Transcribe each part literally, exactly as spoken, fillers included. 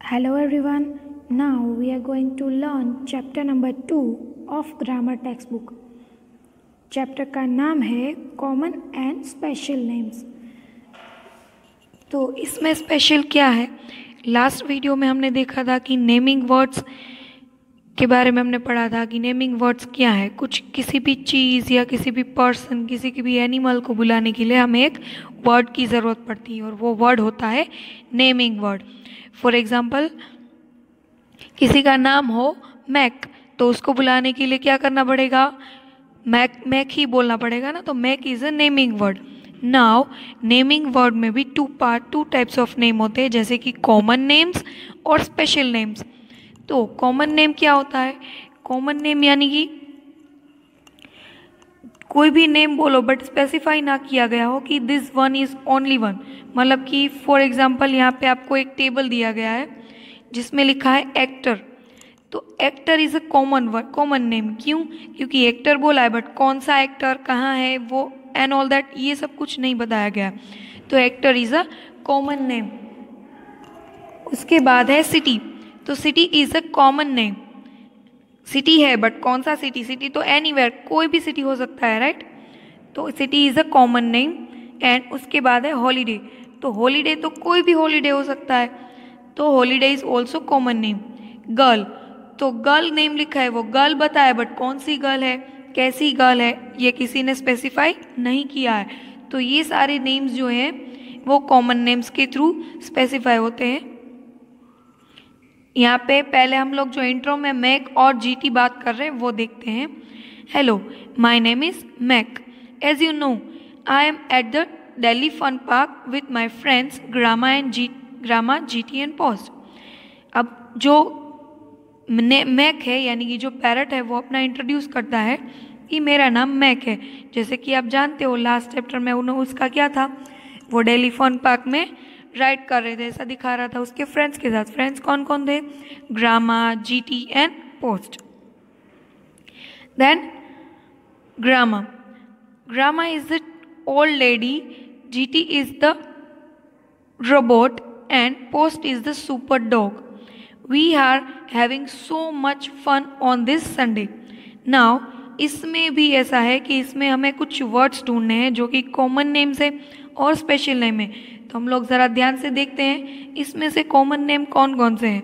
Hello everyone. Now we are going to learn chapter number two of grammar textbook. Chapter का नाम है common and special names. तो इसमें special क्या है? लास्ट वीडियो में हमने देखा था कि नेमिंग वर्ड्स के बारे में हमने पढ़ा था कि नेमिंग वर्ड्स क्या है। कुछ किसी भी चीज़ या किसी भी पर्सन, किसी की भी एनिमल को बुलाने के लिए हमें एक वर्ड की ज़रूरत पड़ती है और वो वर्ड होता है नेमिंग वर्ड। फॉर एग्ज़ाम्पल, किसी का नाम हो मैक, तो उसको बुलाने के लिए क्या करना पड़ेगा? मैक मैक ही बोलना पड़ेगा ना। तो Mac is a naming word. Now naming word में भी two part two types of name होते हैं, जैसे कि कॉमन नेम्स और स्पेशल नेम्स। तो कॉमन नेम क्या होता है? कॉमन नेम यानी कि कोई भी नेम बोलो बट स्पेसिफाई ना किया गया हो कि this one is only one. मतलब कि फॉर एग्जांपल यहाँ पे आपको एक टेबल दिया गया है जिसमें लिखा है एक्टर, तो actor is a common word, common name. क्यों? क्योंकि एक्टर बोला है बट कौन सा एक्टर, कहाँ है वो, एंड ऑल दैट, ये सब कुछ नहीं बताया गया। तो actor is a common name. उसके बाद है सिटी। तो city is a common name. City है बट कौन सा सिटी? सिटी तो एनीवेयर, कोई भी सिटी हो सकता है, राइट? तो city is a common name. And उसके बाद है हॉलीडे। तो हॉलीडे तो कोई भी हॉलीडे हो सकता है, तो holiday is also common name. Girl, तो गर्ल नेम लिखा है, वो गर्ल बताया बट कौन सी गर्ल है, कैसी गर्ल है, ये किसी ने स्पेसिफाई नहीं किया है। तो ये सारे नेम्स जो हैं वो कॉमन नेम्स के थ्रू स्पेसिफाई होते हैं। यहाँ पे पहले हम लोग जो इंट्रो में मैक और जीटी बात कर रहे हैं वो देखते हैं। Hello, my name is Mac. As you know, I am at the Delhi fun park with my friends Grama and G Grama GT and Post. अब जो मैक है यानी कि जो पैरट है वो अपना इंट्रोड्यूस करता है कि मेरा नाम मैक है। जैसे कि आप जानते हो लास्ट चैप्टर में उन्होंने उसका क्या था, वो दिल्ली फन पार्क में राइड कर रहे थे, ऐसा दिखा रहा था उसके फ्रेंड्स के साथ। फ्रेंड्स कौन कौन थे? Grama, GT and Post. Then Grama, Grama is the old lady, GT is the robot and post is the super dog. We are having so much fun on this Sunday. Now इसमें भी ऐसा है कि इसमें हमें कुछ words ढूंढने हैं जो कि कॉमन नेम्स है और स्पेशल नेम है। तो हम लोग ज़रा ध्यान से देखते हैं इसमें से कॉमन नेम कौन कौन से हैं।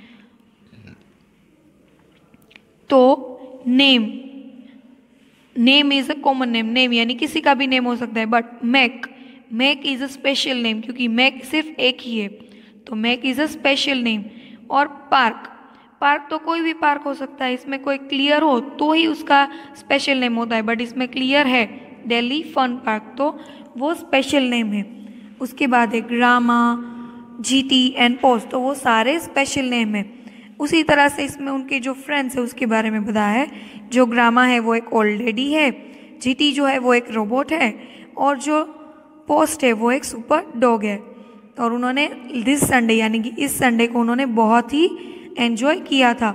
तो name, name is a common name. Name यानी किसी का भी नेम हो सकता है, but Mac, Mac is a special name क्योंकि मैक सिर्फ एक ही है, तो Mac is a special name. और पार्क, पार्क तो कोई भी पार्क हो सकता है, इसमें कोई क्लियर हो तो ही उसका स्पेशल नेम होता है, बट इसमें क्लियर है दिल्ली फन पार्क, तो वो स्पेशल नेम है। उसके बाद है ग्रामा, जीटी एंड पोस्ट, तो वो सारे स्पेशल नेम है। उसी तरह से इसमें उनके जो फ्रेंड्स है उसके बारे में बताया है। जो ग्रामा है वो एक ओल्ड लेडी है, जीटी जो है वो एक रोबोट है, और जो पोस्ट है वो एक सुपर डॉग है। और उन्होंने दिस संडे यानी कि इस संडे को उन्होंने बहुत ही एंजॉय किया था।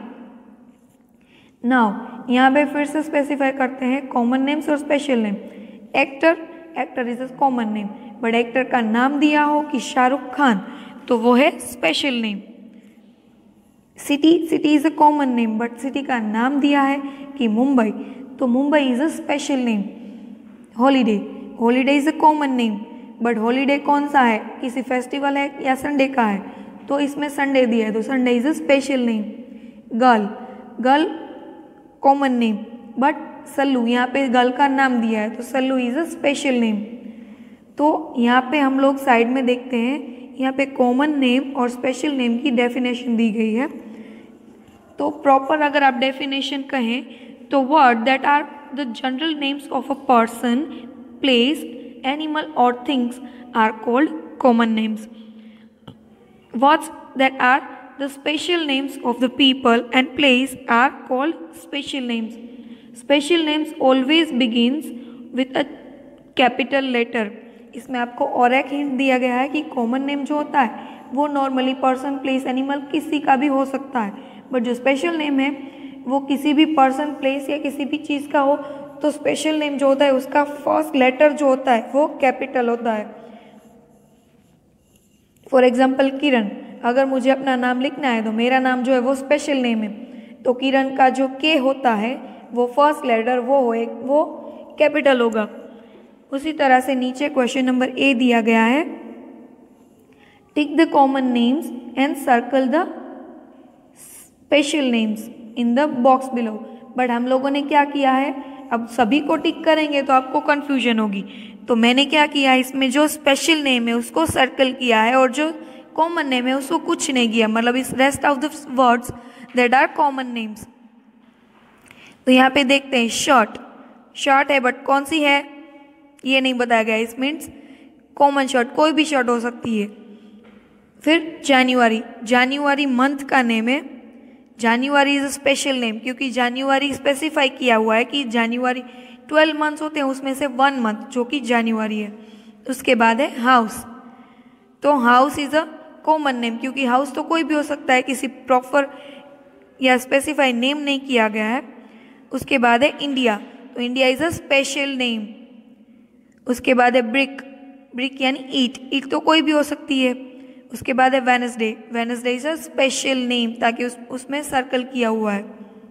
नाउ यहाँ पे फिर से स्पेसिफाई करते हैं कॉमन नेम्स और special name. Actor, actor is a common name, but actor का नाम दिया हो कि शाहरुख खान, तो वो है special name. City, city is a common name, but city का नाम दिया है कि मुंबई, तो Mumbai is a special name. Holiday, holiday is a common name, but holiday कौन सा है, किसी फेस्टिवल है या संडे का है, तो इसमें संडे दिया है, तो Sunday is a special name. Girl, girl common name, but Sallu, यहाँ पे गर्ल का नाम दिया है तो Sallu is a special name. तो यहाँ पे हम लोग साइड में देखते हैं, यहाँ पे कॉमन नेम और स्पेशल नेम की डेफिनेशन दी गई है। तो प्रॉपर अगर आप डेफिनेशन कहें तो word that are the general names of a person, place, animal or things are called common names. Words that are the special names of the people and place are called special names. Special names always begins with a capital letter. इसमें आपको और एक hint दिया गया है कि common name जो होता है वो नॉर्मली पर्सन, प्लेस, एनिमल किसी का भी हो सकता है, बट जो स्पेशल नेम है वो किसी भी पर्सन, प्लेस या किसी भी चीज़ का हो तो स्पेशल नेम जो होता है उसका फर्स्ट लेटर जो होता है वो कैपिटल होता है। फॉर एग्जाम्पल किरण, अगर मुझे अपना नाम लिखना है तो मेरा नाम जो है वो स्पेशल नेम है, तो किरण का जो के होता है वो फर्स्ट लेटर वो हो वो कैपिटल होगा। उसी तरह से नीचे क्वेश्चन नंबर ए दिया गया है, tick the common names and circle the special names in the box below. But हम लोगों ने क्या किया है, अब सभी को टिक करेंगे तो आपको कंफ्यूजन होगी, तो मैंने क्या किया है, इसमें जो स्पेशल नेम है उसको सर्कल किया है और जो कॉमन नेम है उसको कुछ नहीं किया, मतलब इस rest of the words that are common names. तो यहाँ पे देखते हैं शर्ट, शर्ट है बट कौन सी है ये नहीं बताया गया, इस मीन्स कॉमन शर्ट, कोई भी शर्ट हो सकती है। फिर जनवरी, जनवरी मंथ का नेम है, January is a special name क्योंकि जनवरी स्पेसिफाई किया हुआ है कि जनवरी ट्वेल्व मंथ्स होते हैं उसमें से वन मंथ जो कि जनवरी है। उसके बाद है हाउस, तो house is a common name क्योंकि हाउस तो कोई भी हो सकता है, किसी प्रॉपर या स्पेसिफाई नेम नहीं किया गया है। उसके बाद है इंडिया, तो India is a special name. उसके बाद है ब्रिक, ब्रिक यानी ईट, ईट तो कोई भी हो सकती है। उसके बाद है Wednesday, Wednesday is a special name ताकि उस उसमें सर्कल किया हुआ है।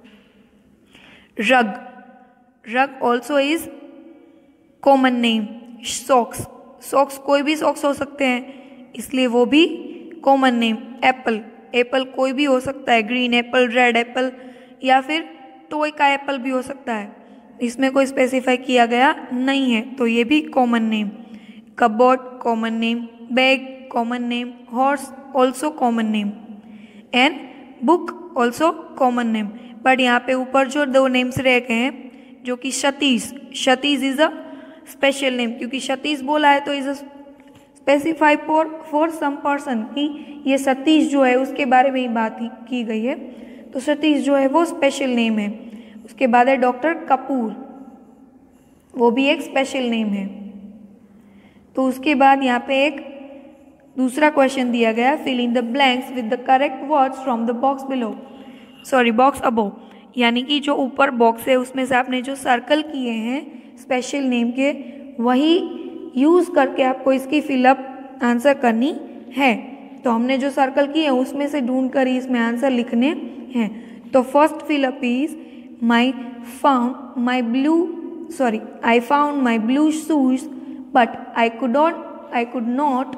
Rug, rug also is common name. Socks, socks कोई भी सॉक्स हो सकते हैं इसलिए वो भी कॉमन नेम। एप्पल, एप्पल कोई भी हो सकता है, ग्रीन एप्पल, रेड एप्पल या फिर टॉय का एप्पल भी हो सकता है, इसमें कोई स्पेसिफाई किया गया नहीं है तो ये भी common name. Cupboard common name, bag common name, horse also common name and book also common name. But यहाँ पे ऊपर जो दो नेम्स रह गए हैं जो कि Satish, Satish is a special name क्योंकि सतीश बोला है तो is a specify for for some person कि ये सतीश जो है उसके बारे में ही बात की गई है, तो सतीश जो है वो स्पेशल नेम है। उसके बाद है डॉक्टर कपूर, वो भी एक स्पेशल नेम है। तो उसके बाद यहाँ पे एक दूसरा क्वेश्चन दिया गया, fill in the blanks with the correct words from the box below, sorry box above, यानी कि जो ऊपर बॉक्स है उसमें से आपने जो सर्कल किए हैं स्पेशल नेम के वही यूज़ करके आपको इसकी फिलअप आंसर करनी है। तो हमने जो सर्कल किए हैं उसमें से ढूंढ कर ही इसमें आंसर लिखने हैं। तो first fill up is my found my blue sorry I found my blue shoes but I could not I could not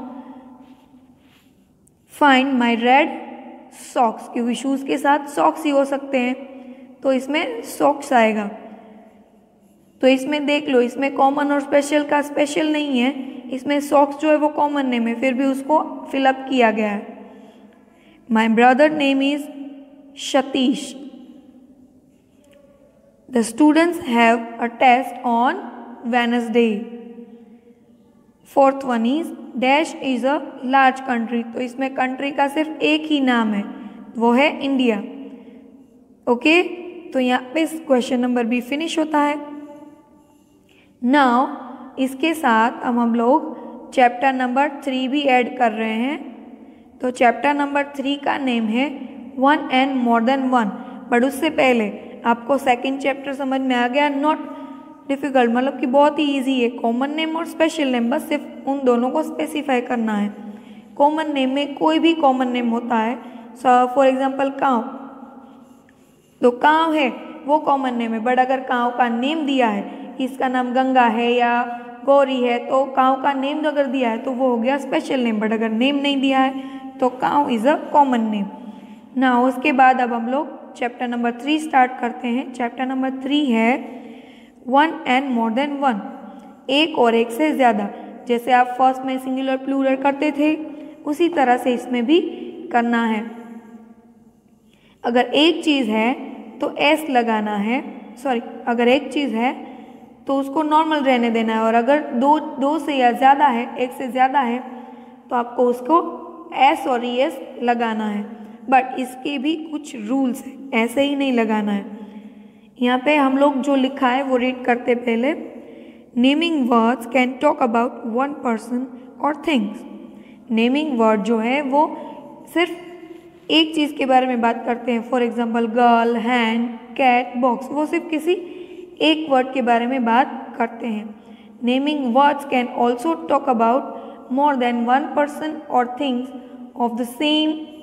find my red socks, क्योंकि शूज के साथ सॉक्स ही हो सकते हैं तो इसमें सॉक्स आएगा। तो इसमें देख लो, इसमें कॉमन और स्पेशल का स्पेशल नहीं है, इसमें सॉक्स जो है वो कॉमन नेम है फिर भी उसको फिलअप किया गया है। My brother name is Satish, the students have a test on Wednesday. Fourth one is dash is a large country, तो इसमें कंट्री का सिर्फ एक ही नाम है वो है इंडिया। ओके, तो यहाँ पे क्वेश्चन नंबर बी फिनिश होता है। नाउ इसके साथ अब हम लोग चैप्टर नंबर थ्री भी ऐड कर रहे हैं। तो चैप्टर नंबर थ्री का नेम है one and more than one. But उससे पहले आपको सेकंड चैप्टर समझ में आ गया, नॉट डिफिकल्ट, मतलब कि बहुत ही इजी है। कॉमन नेम और स्पेशल नेम, बस सिर्फ उन दोनों को स्पेसिफाई करना है। कॉमन नेम में कोई भी कॉमन नेम होता है, फॉर एग्जांपल काव, तो काव है वो कॉमन नेम है। बट अगर काव का नेम दिया है कि इसका नाम गंगा है या गौरी है, तो काव का नेम अगर दिया है तो वो हो गया स्पेशल नेम। बट अगर नेम नहीं दिया है तो काव इज अ कॉमन नेम। ना उसके बाद अब हम लोग चैप्टर नंबर थ्री स्टार्ट करते हैं। चैप्टर नंबर थ्री है one and more than one, एक और एक से ज़्यादा। जैसे आप फर्स्ट में सिंगुलर प्लूरल करते थे उसी तरह से इसमें भी करना है। अगर एक चीज़ है तो एस लगाना है, सॉरी अगर एक चीज़ है तो उसको नॉर्मल रहने देना है, और अगर दो दो से या ज़्यादा है, एक से ज़्यादा है, तो आपको उसको एस और ई एस लगाना है। बट इसके भी कुछ रूल्स हैं, ऐसे ही नहीं लगाना है। यहाँ पे हम लोग जो लिखा है वो रीड करते पहले। Naming words can talk about one person और थिंग्स। नेमिंग वर्ड जो है वो सिर्फ एक चीज़ के बारे में बात करते हैं। For example girl, hand, cat, box, वो सिर्फ किसी एक वर्ड के बारे में बात करते हैं। Naming words can also talk about more than one person और things of the same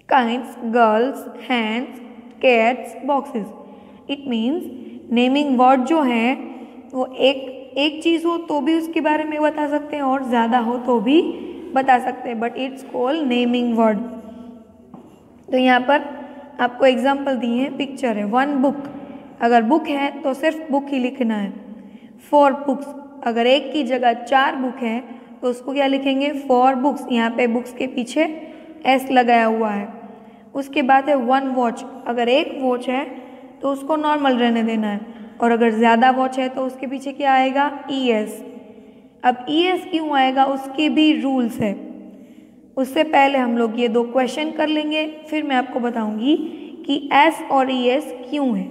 kinds, girls, hands, cats, boxes. It means naming word जो है वो एक एक चीज़ हो तो भी उसके बारे में बता सकते हैं और ज़्यादा हो तो भी बता सकते हैं, but it's called naming word. तो यहाँ पर आपको एग्जाम्पल दिए हैं, पिक्चर है, वन बुक, अगर बुक है तो सिर्फ बुक ही लिखना है। फोर बुक्स, अगर एक की जगह चार बुक है तो उसको क्या लिखेंगे, फोर बुक्स, यहाँ पे बुक्स के पीछे एस लगाया हुआ है। उसके बाद है वन वॉच, अगर एक वॉच है तो उसको नॉर्मल रहने देना है, और अगर ज़्यादा वॉच है तो उसके पीछे क्या आएगा, ई एस। अब ई एस क्यों आएगा, उसके भी रूल्स है। उससे पहले हम लोग ये दो क्वेश्चन कर लेंगे, फिर मैं आपको बताऊंगी कि एस और ई एस क्यों है।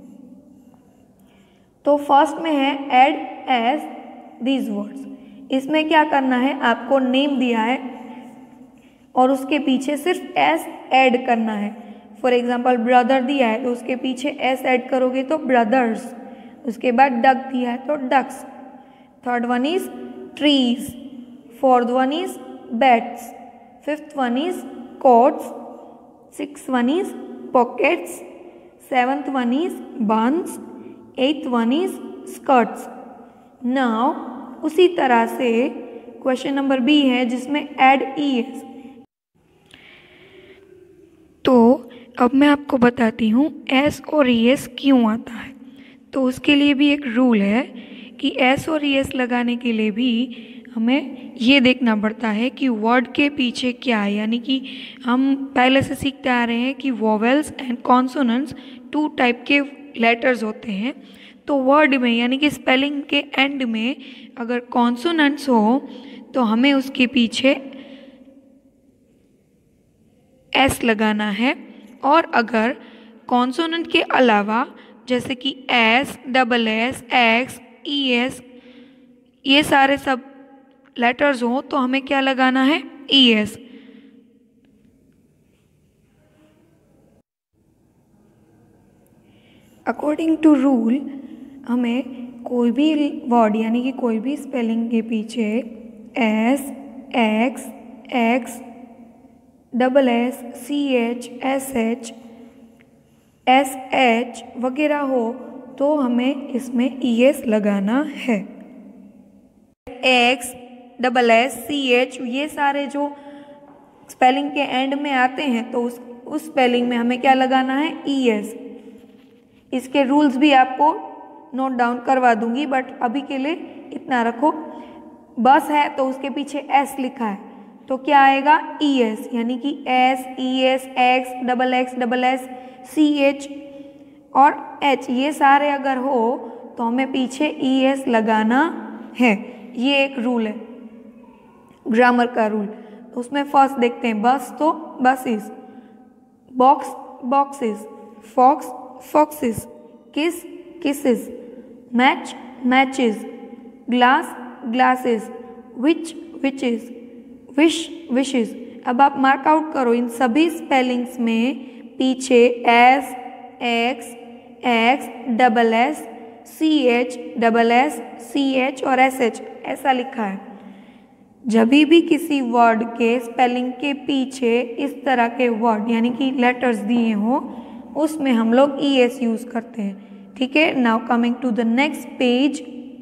तो फर्स्ट में है ऐड एस दीज वर्ड्स। इसमें क्या करना है, आपको नेम दिया है और उसके पीछे सिर्फ एस ऐड करना है। फॉर एग्जाम्पल ब्रदर दिया है तो उसके पीछे एस ऐड करोगे तो ब्रदर्स। उसके बाद डक दिया है तो ducks. Third one is trees, fourth one is bats, fifth one is coats, six one is pockets, seventh one is buns, eighth one is skirts. Now उसी तरह से क्वेश्चन नंबर बी है जिसमें ऐड ई एस। तो अब मैं आपको बताती हूँ एस और ई एस क्यों आता है। तो उसके लिए भी एक रूल है कि एस और ई एस लगाने के लिए भी हमें ये देखना पड़ता है कि वर्ड के पीछे क्या है, यानी कि हम पहले से सीखते आ रहे हैं कि vowels and consonants two type के लेटर्स होते हैं। तो वर्ड में यानी कि स्पेलिंग के एंड में अगर कॉन्सोनेंट्स हो तो हमें उसके पीछे एस लगाना है, और अगर कॉन्सोनेंट के अलावा जैसे कि S, double S, X, E S, ये सारे सब लेटर्स हो तो हमें क्या लगाना है, E S. According to rule हमें कोई भी वर्ड यानी कि कोई भी स्पेलिंग के पीछे S, X, X, double S, C H, S H, S H वगैरह हो तो हमें इसमें ई एस लगाना है। X, double S, C H, ये सारे जो स्पेलिंग के एंड में आते हैं तो उस उस स्पेलिंग में हमें क्या लगाना है, ई एस। इसके रूल्स भी आपको नोट डाउन करवा दूंगी, बट अभी के लिए इतना रखो। बस है तो उसके पीछे एस लिखा है तो क्या आएगा, ई एस, यानी कि S, E S, X, double X, double S, C H और एच, ये सारे अगर हो तो हमें पीछे ई एस लगाना है। ये एक रूल है, ग्रामर का रूल। उसमें फर्स्ट देखते हैं, बस तो buses, box boxes, fox foxes, kiss kisses, match matches, glass glasses, witch witches, wish wishes. अब आप मार्क आउट करो, इन सभी स्पेलिंग्स में पीछे S, X, X, double S, C H, double S, C H और एस एच ऐसा लिखा है। जब भी किसी वर्ड के स्पेलिंग के पीछे इस तरह के वर्ड यानी कि लेटर्स दिए हों उसमें हम लोग ई एस यूज करते हैं। ठीक है, now coming to the next page.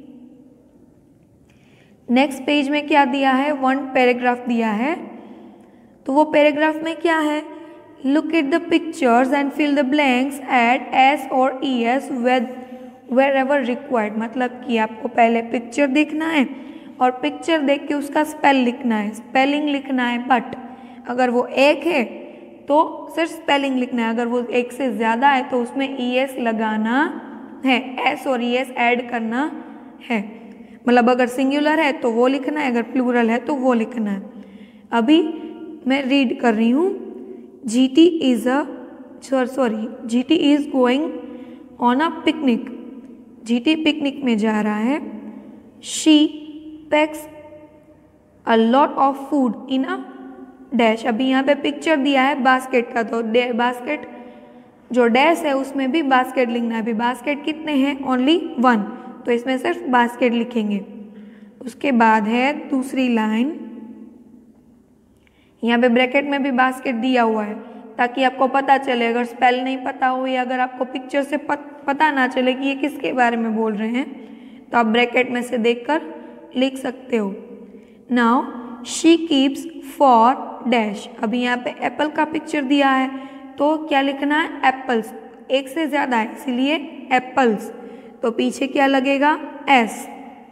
Next page में क्या दिया है, वन पैराग्राफ दिया है। तो वो पैराग्राफ में क्या है, look at the pictures and fill the blanks at S और E S wherever required. मतलब कि आपको पहले पिक्चर देखना है और पिक्चर देख के उसका स्पेल लिखना है, स्पेलिंग लिखना है। बट अगर वो एक है तो सिर्फ स्पेलिंग लिखना है, अगर वो एक से ज़्यादा है तो उसमें ई एस लगाना है, एस और ई एस ऐड करना है। मतलब अगर सिंगुलर है तो वो लिखना है, अगर प्लूरल है तो वो लिखना है। अभी मैं रीड कर रही हूँ, G T is a sorry G T is going on a picnic. G T picnic में जा रहा है। She packs a lot of food in a dash. अभी यहाँ पे पिक्चर दिया है बास्केट का, तो बास्केट जो डैश है उसमें भी बास्केट लिखना है। अभी बास्केट कितने हैं, ओनली वन, तो इसमें सिर्फ बास्केट लिखेंगे। उसके बाद है दूसरी लाइन, यहाँ पे ब्रैकेट में भी बास्केट दिया हुआ है ताकि आपको पता चले। अगर स्पेल नहीं पता हो या अगर आपको पिक्चर से पत, पता ना चले कि ये किसके बारे में बोल रहे हैं तो आप ब्रैकेट में से देखकर लिख सकते हो। Now she keeps for dash. अभी यहाँ पे एप्पल का पिक्चर दिया है तो क्या लिखना है, एप्पल्स। एक से ज़्यादा है इसीलिए एप्पल्स, तो पीछे क्या लगेगा, एस।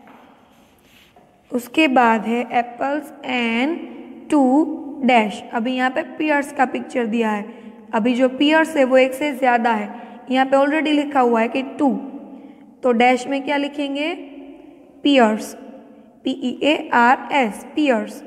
उसके बाद है एप्पल्स एंड टू डैश। अभी यहाँ पे पियर्स का पिक्चर दिया है। अभी जो पियर्स है वो एक से ज़्यादा है, यहाँ पे ऑलरेडी लिखा हुआ है कि टू, तो डैश में क्या लिखेंगे, pears, P E A R S, pears.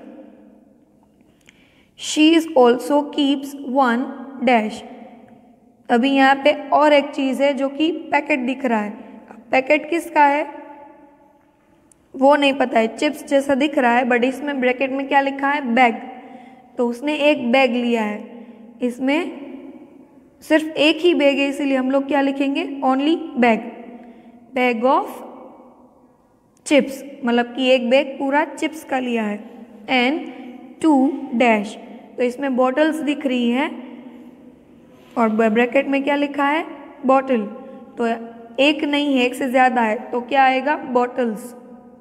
She is also keeps one dash. अभी यहाँ पे और एक चीज़ है जो कि पैकेट दिख रहा है। पैकेट किसका है वो नहीं पता है, चिप्स जैसा दिख रहा है बट इसमें ब्रैकेट में क्या लिखा है, बैग। तो उसने एक बैग लिया है, इसमें सिर्फ एक ही बैग है इसीलिए हम लोग क्या लिखेंगे, only bag, bag of chips, मतलब कि एक बैग पूरा चिप्स का लिया है। एंड टू डैश, तो इसमें बॉटल्स दिख रही है और ब्रैकेट में क्या लिखा है, बॉटल। तो एक नहीं है, एक से ज़्यादा है तो क्या आएगा, बॉटल्स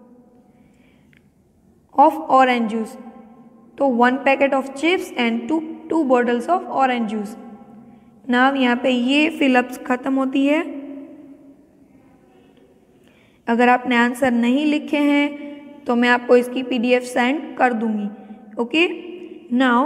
ऑफ ऑरेंज जूस। तो one packet of chips and two two bottles of orange juice. Now यहाँ पे ये फिलअप्स खत्म होती है। अगर आपने आंसर नहीं लिखे हैं तो मैं आपको इसकी पीडीएफ सेंड कर दूंगी। ओके, नाउ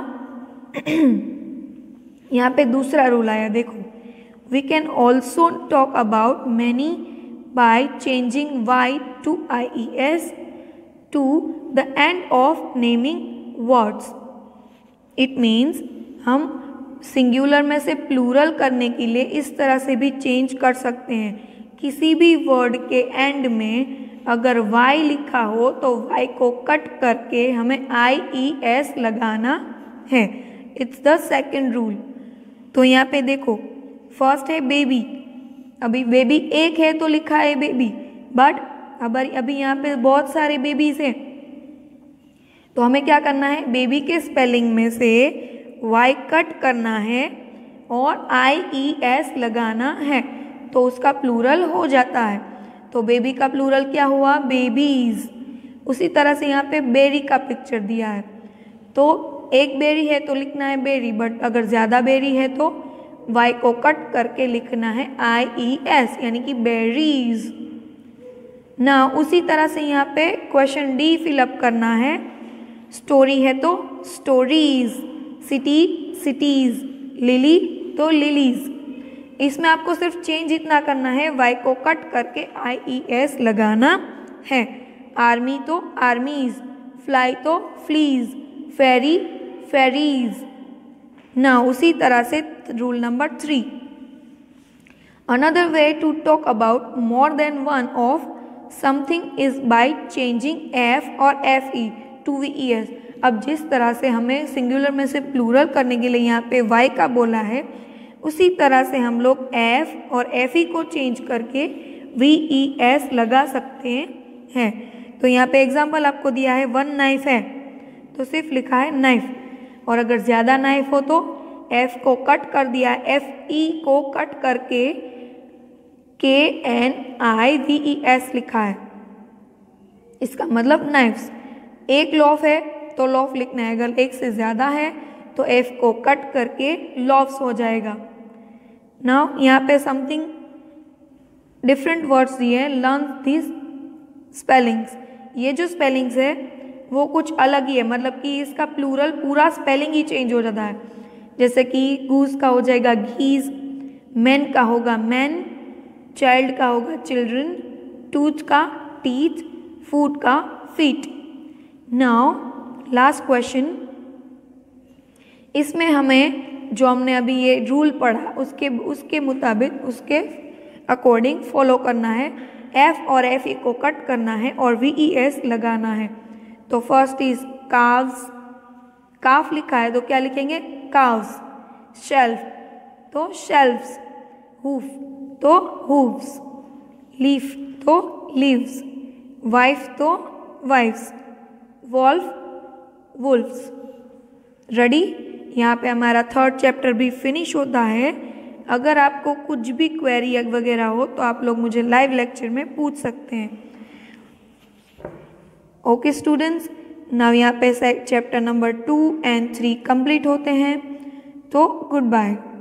यहाँ पे दूसरा रूल आया, देखो, we can also talk about many by changing Y to I E S to the end of naming words. It means हम सिंगुलर में से प्लूरल करने के लिए इस तरह से भी चेंज कर सकते हैं। किसी भी वर्ड के एंड में अगर y लिखा हो तो y को कट करके हमें आई ई एस लगाना है। It's the second rule. तो यहाँ पे देखो, फर्स्ट है बेबी। अभी बेबी एक है तो लिखा है बेबी, बट अब अभी यहाँ पे बहुत सारे बेबीज हैं तो हमें क्या करना है, बेबी के स्पेलिंग में से y कट करना है और आई ई एस लगाना है तो उसका प्लूरल हो जाता है। तो बेबी का प्लूरल क्या हुआ, बेबीज। उसी तरह से यहाँ पे बेरी का पिक्चर दिया है तो एक बेरी है तो लिखना है बेरी, बट अगर ज़्यादा बेरी है तो y को कट करके लिखना है आई ई एस, यानी कि बेरीज ना। उसी तरह से यहाँ पे क्वेश्चन डी फिलअप करना है। स्टोरी है तो स्टोरीज, सिटी सिटीज, लिली तो लिलीज। इसमें आपको सिर्फ चेंज इतना करना है, y को कट करके आई ई एस लगाना है। आर्मी तो आर्मीज, फ्लाई तो फ्लीज, फेरी फेरीज ना। उसी तरह से rule number three, another way to talk about more than one of something is by changing F और F E to V E S. अब जिस तरह से हमें सिंगुलर में से प्लूरल करने के लिए यहाँ पे y का बोला है, उसी तरह से हम लोग f और एफ ई को चेंज करके वी ई एस लगा सकते हैं। तो यहाँ पे एग्जाम्पल आपको दिया है, वन नाइफ है तो सिर्फ लिखा है नाइफ, और अगर ज़्यादा नाइफ हो तो f को कट कर दिया, एफ ई को कट करके के N I V E S लिखा है। इसका मतलब नाइफ्स। एक लॉफ है तो लॉफ लिखना है, अगर एक से ज़्यादा है तो f को कट करके लॉफ्स हो जाएगा। नाउ यहाँ पे समथिंग डिफरेंट वर्ड्स दिए हैं, लर्न दिस स्पेलिंग्स। ये जो स्पेलिंग्स है वो कुछ अलग ही है, मतलब कि इसका प्लूरल पूरा स्पेलिंग ही चेंज हो जाता है। जैसे कि गूस का हो जाएगा गीज, मैन का होगा मैन, चाइल्ड का होगा चिल्ड्रन, टूथ का टीथ, फूड का फीट। नाउ लास्ट क्वेश्चन, इसमें हमें जो हमने अभी ये रूल पढ़ा उसके उसके मुताबिक उसके अकॉर्डिंग फॉलो करना है। एफ और एफ ई को कट करना है और वी ई एस लगाना है। तो फर्स्ट इज काव्स, काफ लिखा है तो क्या लिखेंगे, काव्स। शेल्फ तो शेल्फ्स, हूफ तो हूफ्स, लीफ तो लीव्स, वाइफ तो वाइफ्स, वॉल्फ वुल्फ्स। रेडी, यहाँ पे हमारा थर्ड चैप्टर भी फिनिश होता है। अगर आपको कुछ भी क्वेरी वगैरह हो तो आप लोग मुझे लाइव लेक्चर में पूछ सकते हैं। ओके स्टूडेंट्स, नाउ यहाँ पे chapter number two and three complete होते हैं। तो गुड बाय।